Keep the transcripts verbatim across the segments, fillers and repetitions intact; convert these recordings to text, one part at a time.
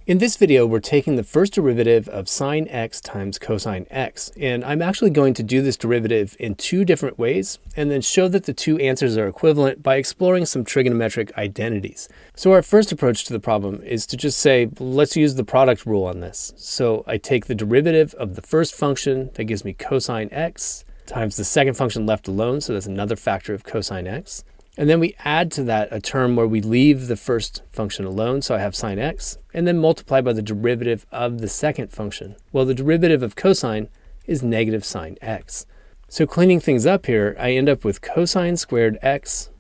In this video, we're taking the first derivative of sine x times cosine x, and I'm actually going to do this derivative in two different ways, and then show that the two answers are equivalent by exploring some trigonometric identities. So our first approach to the problem is to just say, let's use the product rule on this. So I take the derivative of the first function, that gives me cosine x, times the second function left alone, so that's another factor of cosine x. And then we add to that a term where we leave the first function alone, so I have sine x, and then multiply by the derivative of the second function. Well, the derivative of cosine is negative sine x. So cleaning things up here, I end up with cosine squared x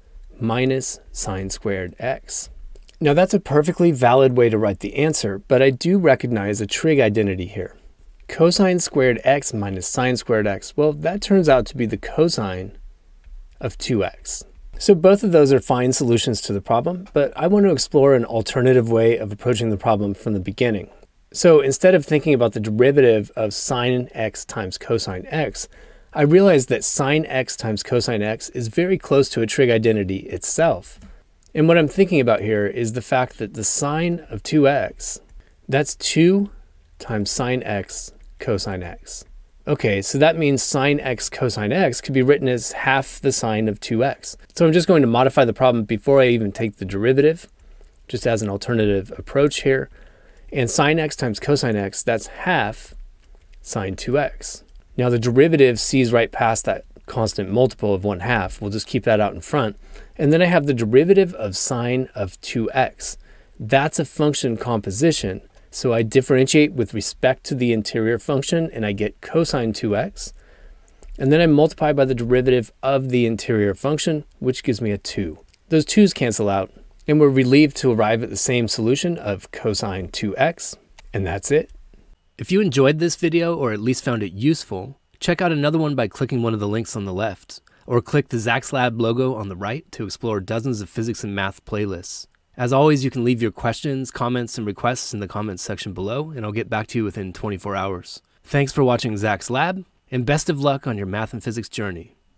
minus sine squared x. Now that's a perfectly valid way to write the answer, but I do recognize a trig identity here. Cosine squared x minus sine squared x, well, that turns out to be the cosine of two x. So both of those are fine solutions to the problem, but I want to explore an alternative way of approaching the problem from the beginning. So instead of thinking about the derivative of sine x times cosine x, I realized that sine x times cosine x is very close to a trig identity itself. And what I'm thinking about here is the fact that the sine of two x, that's two times sine x cosine x. Okay, so that means sine x cosine x could be written as half the sine of two x. So I'm just going to modify the problem before I even take the derivative, just as an alternative approach here. And sine x times cosine x, that's half sine two x. Now the derivative sees right past that constant multiple of one half. We'll just keep that out in front. And then I have the derivative of sine of two x. That's a function composition. So I differentiate with respect to the interior function and I get cosine two x. And then I multiply by the derivative of the interior function, which gives me a two. Those twos cancel out and we're relieved to arrive at the same solution of cosine two x. And that's it. If you enjoyed this video or at least found it useful, check out another one by clicking one of the links on the left, or click the Zax Lab logo on the right to explore dozens of physics and math playlists. As always, you can leave your questions, comments, and requests in the comments section below, and I'll get back to you within twenty-four hours. Thanks for watching Zax Lab, and best of luck on your math and physics journey.